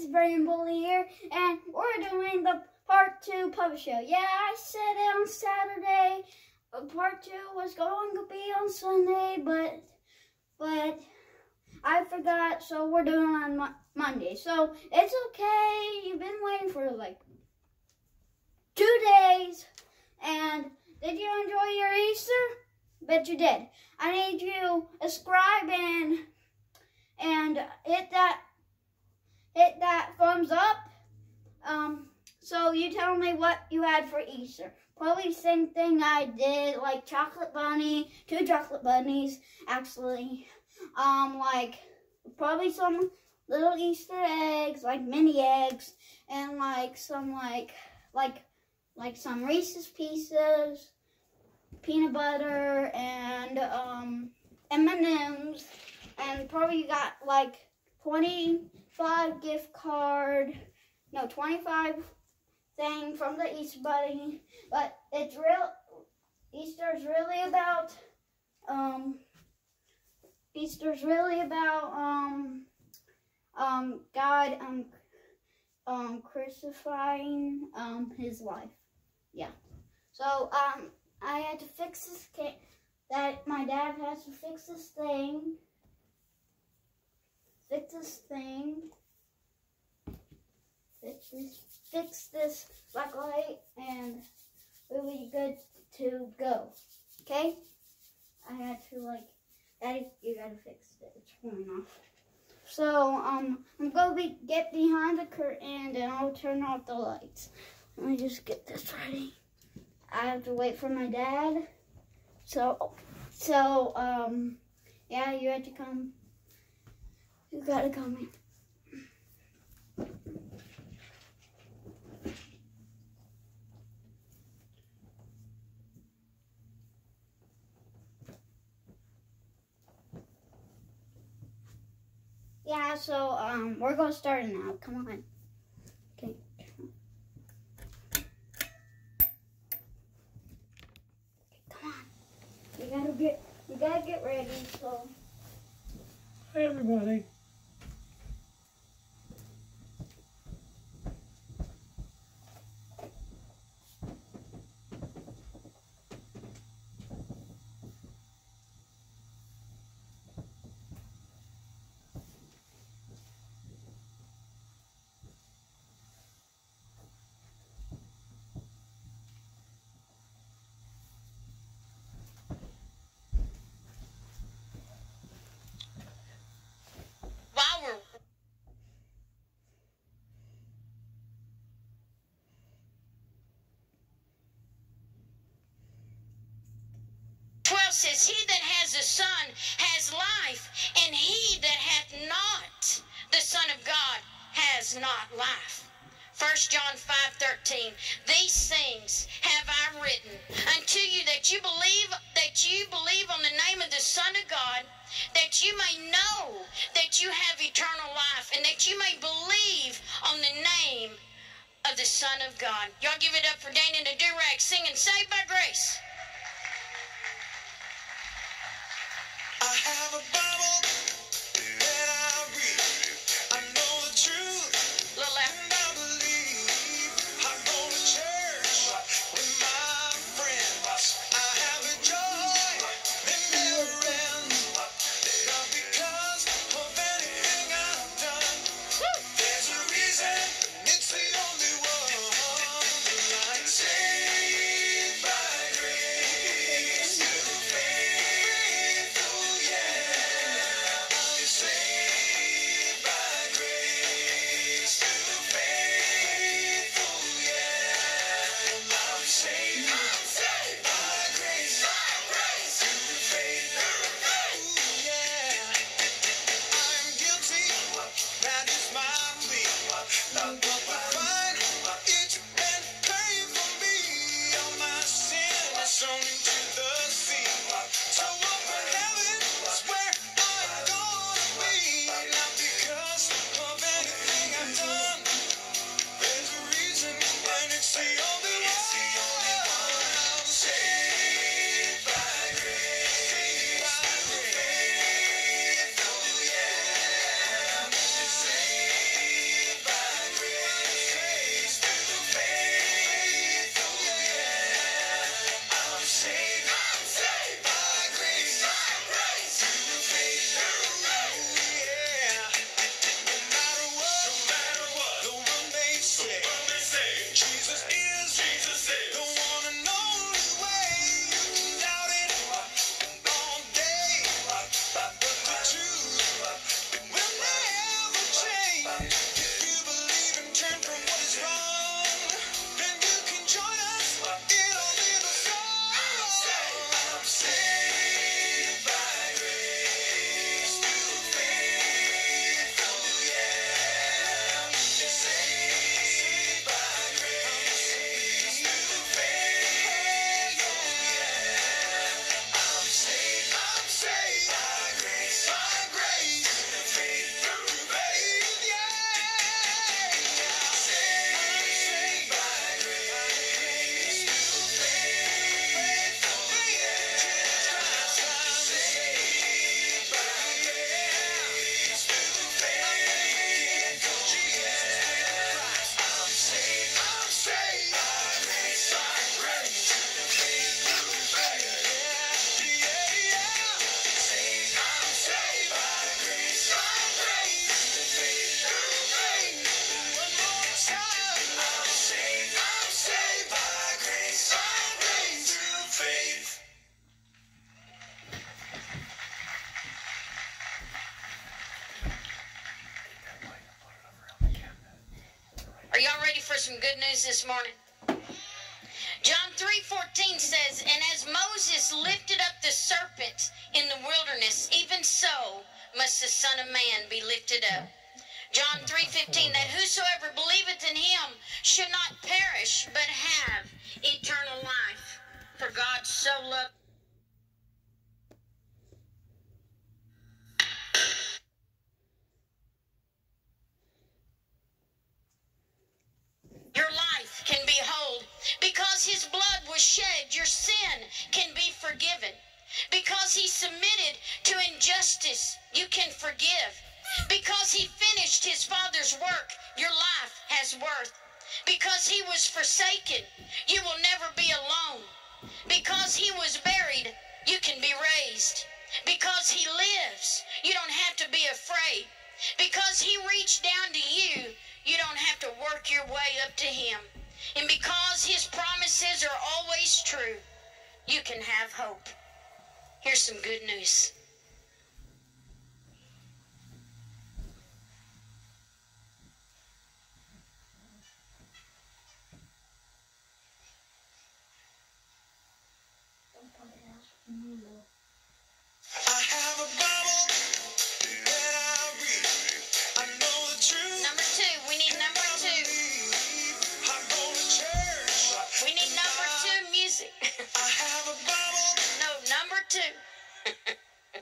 Brain Bully here, and we're doing the part 2 puppet show. Yeah, I said it on Saturday. Part 2 was going to be on Sunday, but I forgot, so we're doing it on Monday. So it's okay. You've been waiting for like 2 days, and did you enjoy your Easter? Bet you did. I need you to subscribe and hit that thumbs up. So you tell me what you had for Easter. Probably the same thing I did, like chocolate bunny, 2 chocolate bunnies, actually. Like probably some little Easter eggs, like mini eggs, and like some like some Reese's Pieces, peanut butter, and M&Ms, and probably got like 25 gift card, no 25 thing from the Easter Bunny. But it's Easter's really about God crucifying his life. Yeah. So I had to fix this that my dad has to fix this thing. Fix this black light, and we'll be good to go. Okay? I had to Daddy, you gotta fix it. It's falling off. So I'm gonna get behind the curtain, and I'll turn off the lights. Let me just get this ready. I have to wait for my dad. So yeah, you had to come. You gotta come in. Yeah, so we're gonna start it now. Come on. Okay. Come on. You gotta get ready, so. Hi everybody. Says, he that has the Son has life, and he that hath not the Son of God has not life. 1 John 5:13. These things have I written unto you that you believe on the name of the Son of God, that you may know that you have eternal life, and that you may believe on the name of the Son of God. Y'all give it up for Dana and the Do-Rag singing Saved by Grace. I have a Bible that I read. I know the truth, Little left. and I believe. I go to church with my friends. I have a joy that never ends. Not because of anything I've done. There's a reason, it's the only one. Like saved by grace. some good news this morning. John 3:14 says, and as Moses lifted up the serpent in the wilderness, even so must the Son of Man be lifted up. John 3:15, that whosoever believeth in him should not perish, but have eternal life. For God so loved. Your life can be whole. Because his blood was shed, your sin can be forgiven. Because he submitted to injustice, you can forgive. Because he finished his Father's work, your life has worth. Because he was forsaken, you will never be alone. Because he was buried, you can be raised. Because he lives, you don't have to be afraid. Because he reached down to you, you don't have to work your way up to him. And because his promises are always true, you can have hope. Here's some good news. I have a Bible that I read. I know the truth. Number two, we need number two. I go to church. We need number two music. I have a Bible. No, number two.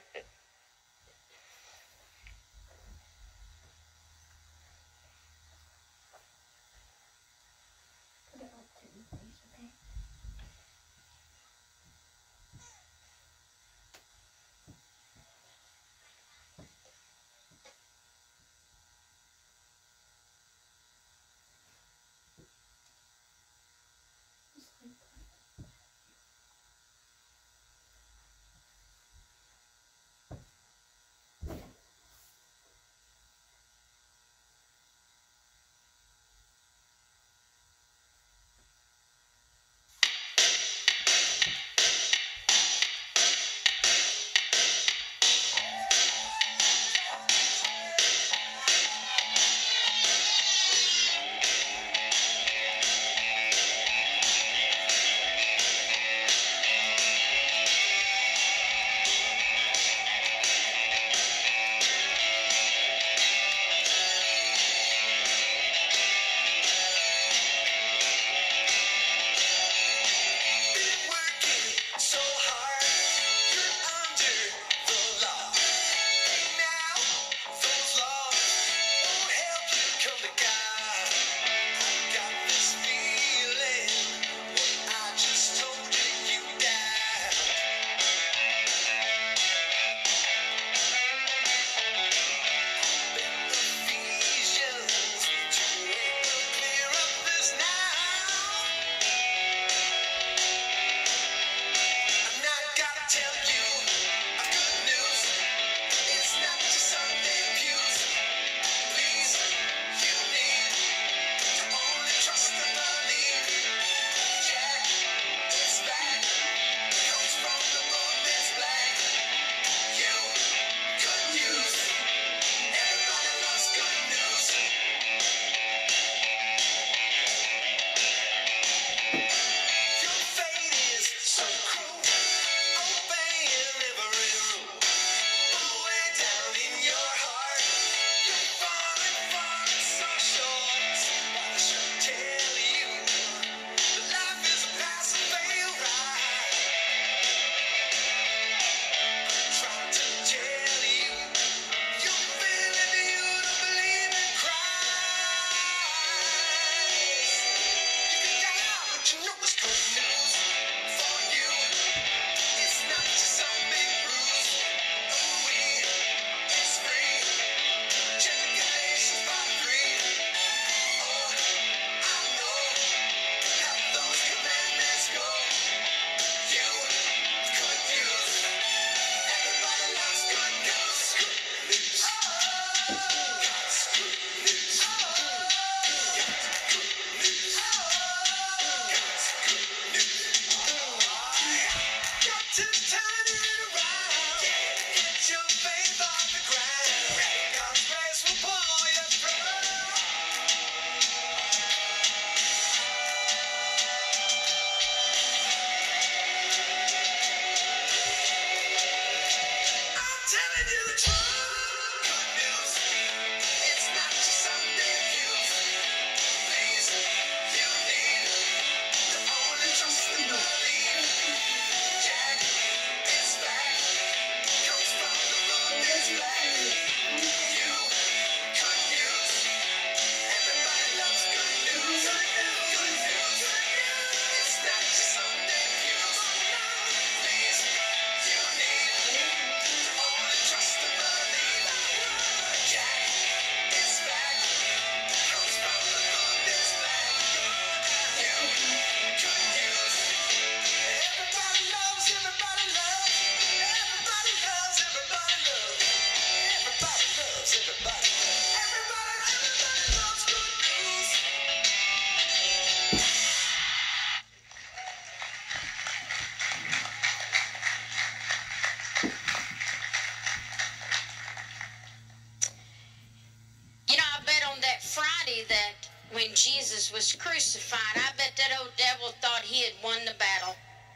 Friday that when Jesus was crucified, I bet that old devil thought he had won the battle.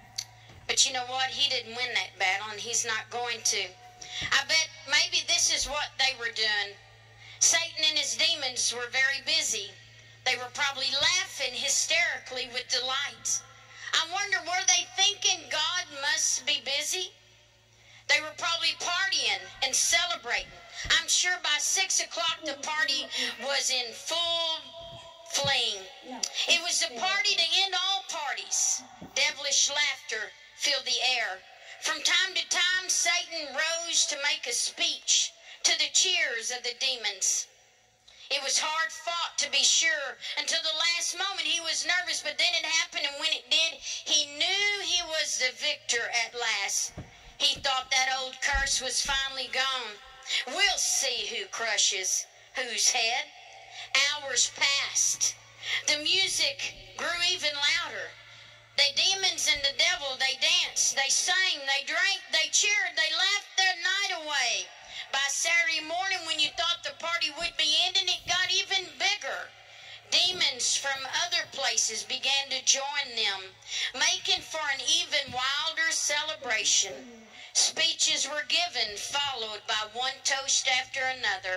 But you know what? He didn't win that battle, and he's not going to. I bet maybe this is what they were doing. Satan and his demons were very busy. They were probably laughing hysterically with delight. I wonder, were they thinking God must be busy? They were probably partying and celebrating. I'm sure by 6 o'clock the party was in full fling. It was the party to end all parties. Devilish laughter filled the air. From time to time, Satan rose to make a speech to the cheers of the demons. It was hard fought, to be sure. Until the last moment he was nervous, but then it happened, and when it did, he knew he was the victor at last. He thought that old curse was finally gone. We'll see who crushes whose head. Hours passed. The music grew even louder. The demons and the devil, they danced, they sang, they drank, they cheered, they laughed their night away. By Saturday morning, when you thought the party would be ending, it got even bigger. Demons from other places began to join them, making for an even wilder celebration. Speeches were given, followed by one toast after another.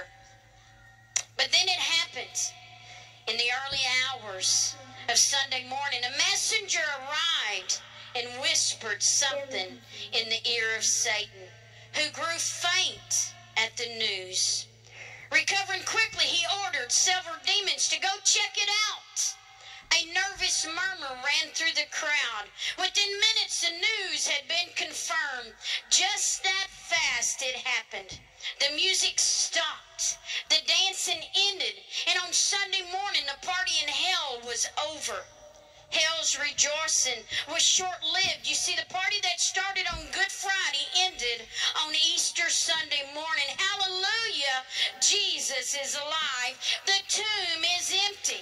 But then it happened. In the early hours of Sunday morning, a messenger arrived and whispered something in the ear of Satan, who grew faint at the news. Recovering quickly, he ordered several demons to go check it out. A nervous murmur ran through the crowd. Within minutes, the news had been confirmed. Just that fast it happened. The music stopped. The dancing ended. And on Sunday morning, the party in hell was over. Hell's rejoicing was short-lived. You see, the party that started on Good Friday ended on Easter Sunday morning. Hallelujah! Jesus is alive. The tomb is empty.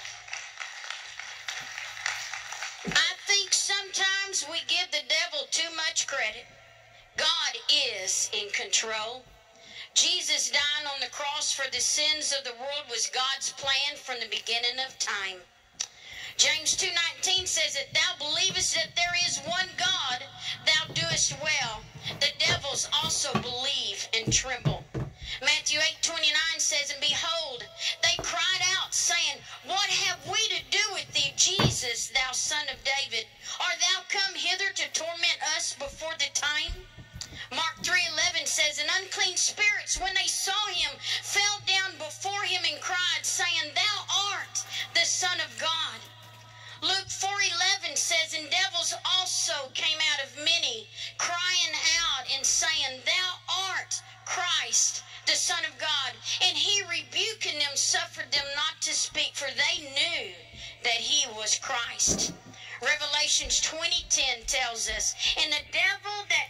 I think sometimes we give the devil too much credit. God is in control. Jesus dying on the cross for the sins of the world was God's plan from the beginning of time. James 2:19 says that thou believest that there is one God, thou doest well. The devils also believe and tremble. Matthew 8:29 says, and behold, they cried out, saying, what have we to do with thee, Jesus, thou son of David? Art thou come hither to torment us before the time? Mark 3:11 says, and unclean spirits, when they saw him, fell down before him and cried, saying, thou art the Son of God. Luke 4:11 says, and devils also came out of many, crying out and saying, thou art Christ, the Son of God. And he, rebuking them, suffered them not to speak, for they knew that he was Christ. Revelations 20:10 tells us, and the devil that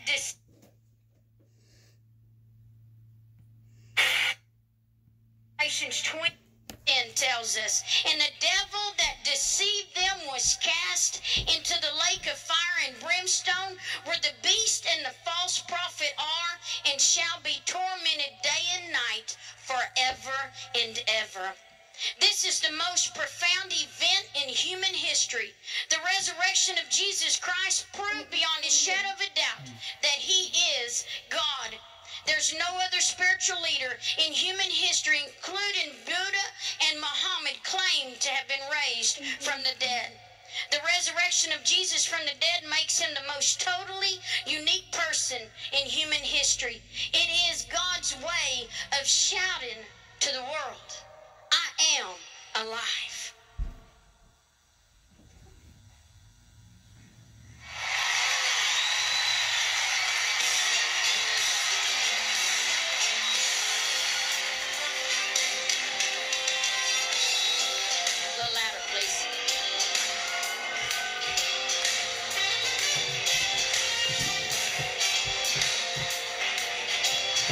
Revelations 20:10 tells us, and the devil that deceived them was cast into the lake of fire and brimstone, where the beast and the false prophet are, and shall be tormented day and night forever and ever. This is the most profound event in human history. The resurrection of Jesus Christ proved beyond a shadow of a doubt that he is God. There's no other spiritual leader in human history, including Buddha and Muhammad, claimed to have been raised from the dead. The resurrection of Jesus from the dead makes him the most totally unique person in human history. It is God's way of shouting to the world, I am alive.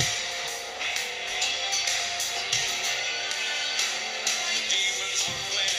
Demons were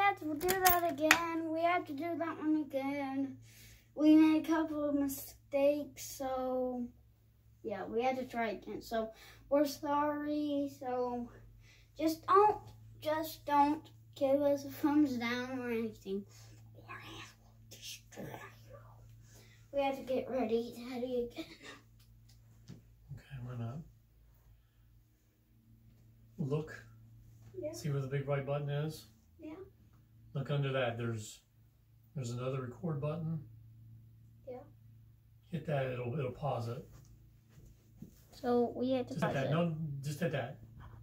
have to do that again. We have to do that one again. We made a couple of mistakes, so yeah, we had to try again. So we're sorry. So just don't give us a thumbs down or anything. We have to get ready, Daddy, again. Okay, I'm gonna look. Yeah. See where the big right button is? Yeah. Look under that. There's another record button. Yeah. Hit that, it'll pause it. So we had to Just hit pause that. it. No, just hit that.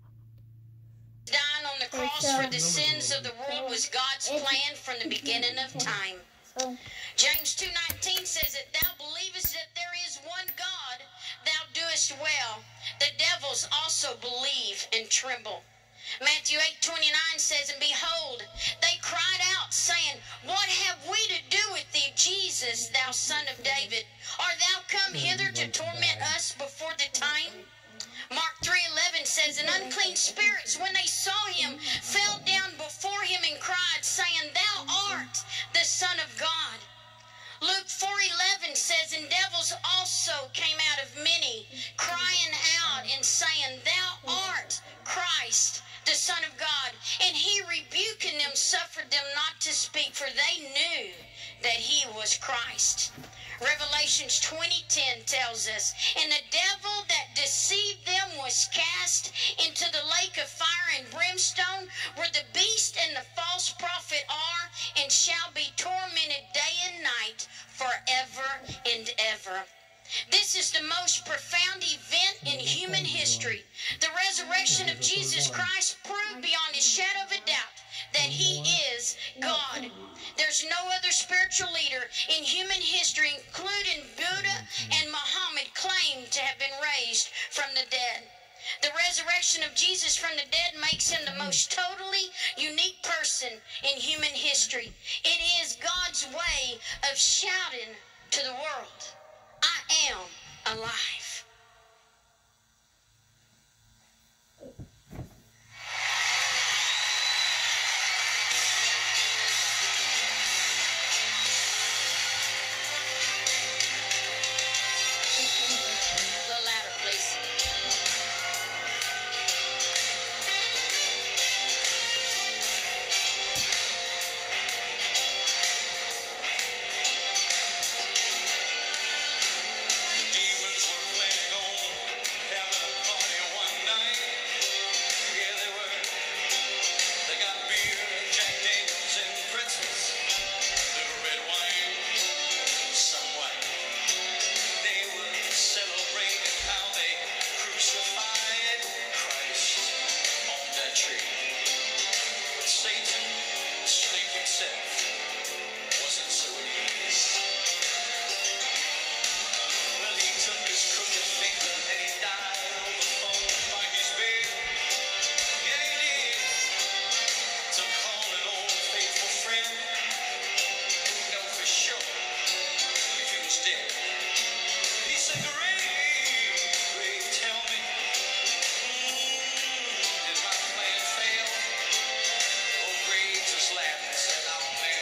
Dying on the cross for the sins of the world was God's plan from the beginning of time. So James 2:19 says that thou believest that there is one God, thou doest well. The devils also believe and tremble. Matthew 8:29 says, and behold, they cried out, saying, what have we to do with thee, Jesus, thou son of David? Art thou come hither to torment us before the time? Mark 3:11 says, and unclean spirits, when they saw him, fell down before him and cried, saying, thou art the Son of God. Luke 4:11 says, and devils also came out of many, crying out and saying, thou art Christ, the Son of God. And he, rebuking them, suffered them not to speak, for they knew that he was Christ. Revelations 20:10 tells us, and the devil that deceived them was cast into the lake of fire and brimstone, where the beast and the false prophet are, and shall be tormented day and night forever and ever. This is the most profound event in human history. The resurrection of Jesus Christ proved beyond a shadow of a doubt that he is God. There's no other spiritual leader in human history, including Buddha and Muhammad, claimed to have been raised from the dead. The resurrection of Jesus from the dead makes him the most totally unique person in human history. It is God's way of shouting to the world, I am alive. A little louder, please. Demons were planning on having a party one night. Yeah, they were. They got beer and Jack Daniels and pretzels, little red wine, some white. They were celebrating how they crucified Christ on that tree. But Satan, the snake himself, wasn't so pleased. Well, he took his crooked finger and he died on the phone by his bed. Yeah, he did. To call an old faithful friend who know for sure if he was dead. He said, Grave, tell me, did my plan fail? Old Grave just laughed and said, oh man,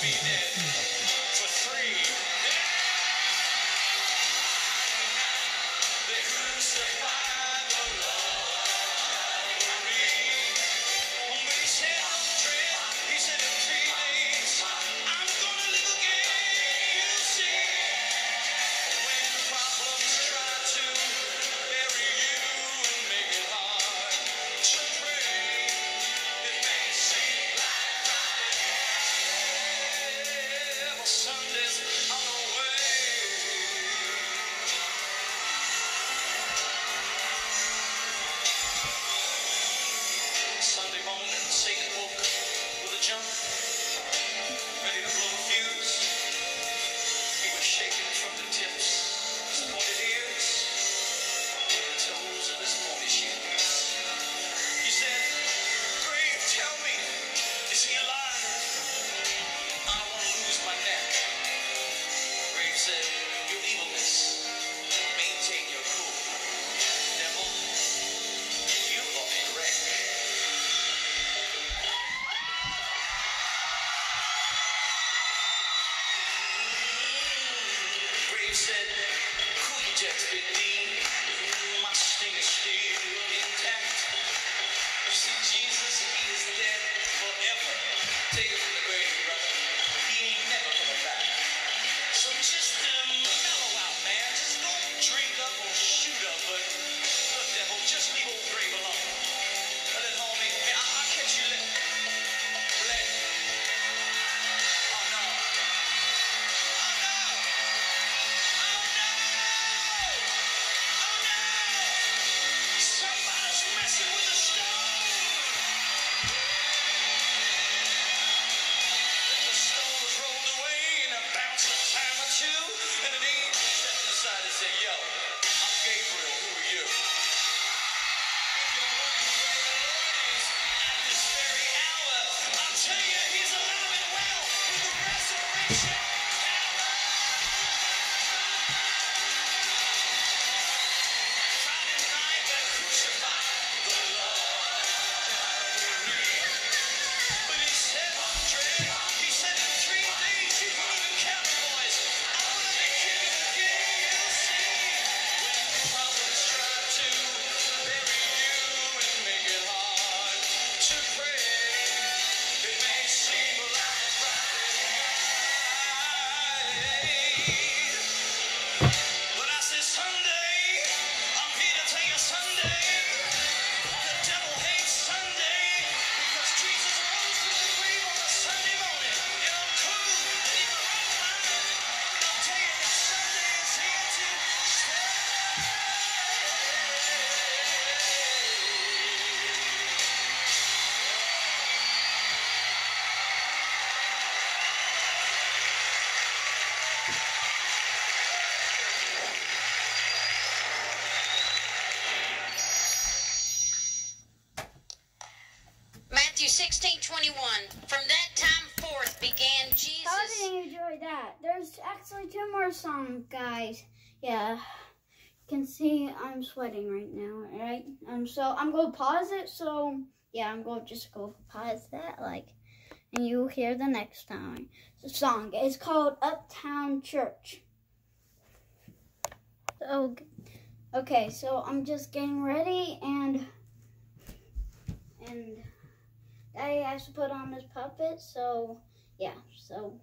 Matthew 16:21. From that time forth began Jesus. How did you enjoy that? There's actually 2 more songs, guys. Yeah. You can see I'm sweating right now, right? So I'm going to pause it. So, yeah, I'm going to just go pause that, and you'll hear the next time. The song is called Uptown Church. So, okay, so I'm just getting ready, and Daddy has to put on his puppet, so, yeah, so,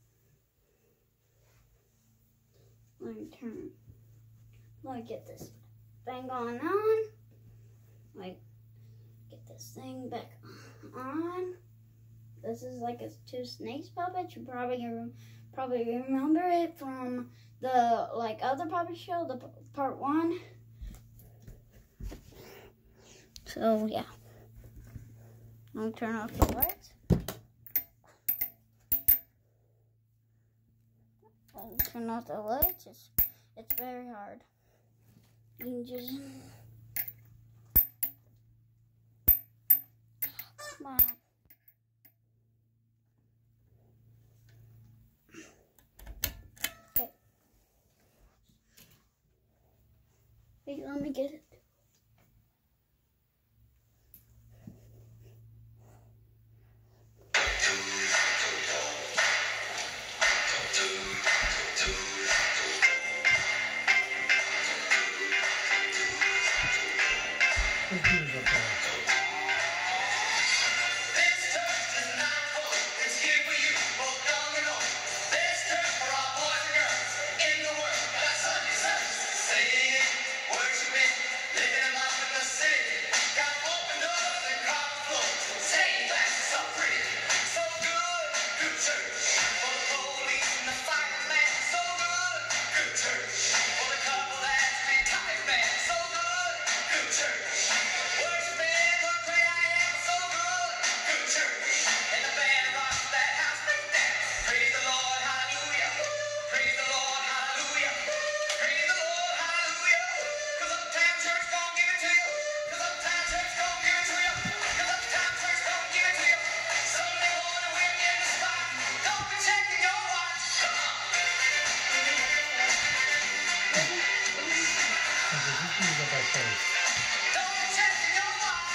let me get this thing on, get this thing back on. This is like a 2 snakes puppet. You probably remember it from the other puppet show, the part 1. So yeah, I'll turn off the lights. I'll turn off the lights. It's very hard. You can just come on. Okay. Wait, let me get it. His penis up there. This church is not for, it's here for you, both young and old. This church for all boys and girls in the world. That's Sunday service. Singing, worshiping, living them up in the city. Got open doors and carpet floors. Saying that's so pretty, so good. Good church for the police and the fireman. So good. Good church for the couple that's retired man. So good. Good church. Worshiping, what great I am. So good. Good church. And the band rocks that house right there. Praise the Lord, hallelujah. Praise the Lord, hallelujah. Praise the Lord, hallelujah. 'Cause uptown church gon' give it to you. 'Cause uptown church gon' give it to you. 'Cause uptown church gon' give it to you. Sunday morning when you're in the spot, don't be checking your watch. Come on. Okay, his penis up that face. Don't be checking your watch.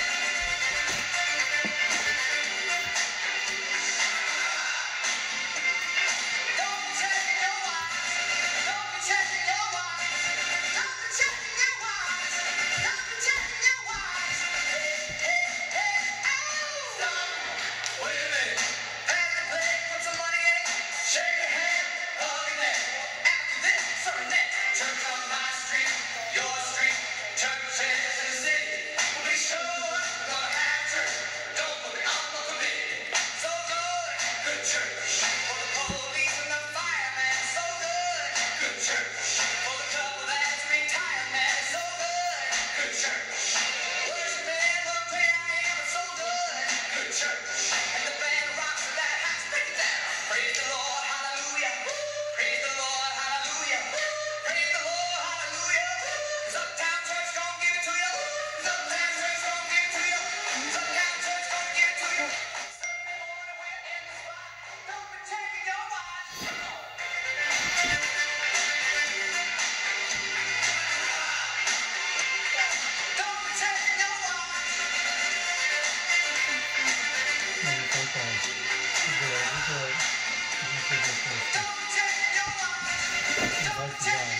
Don't be checking your watch. Don't be checking your watch. Don't be checking your watch. Don't be checking your watch. Hey, hey, oh! Stop. Wait a minute. Pass the plate, put some money in it. Shake a hand, hug a neck. After this, serve next. Church on my street, your street. Churches in the city. We'll be sure we're gonna have church. Don't put me on the committee. So good, good church. For the police and the firemen. So good, good church. For the couple that's retired man. So good, good church. Worshiping, what great I am. So good, good church. And the band rocks that house. Break it down. Praise the Lord, hallelujah. Praise the Lord, hallelujah. Praise the Lord, hallelujah. 'Cause uptown church gon' give it to you. 'Cause uptown church gon' give it to you. 'Cause uptown church gon' give it to you. Sunday morning we're in the spot. Don't be checking your watch. Don't be checking your watch. No, it's okay. He's good. He's good. He's good. Don't be checking your watch. He's Don't be like the checking guy.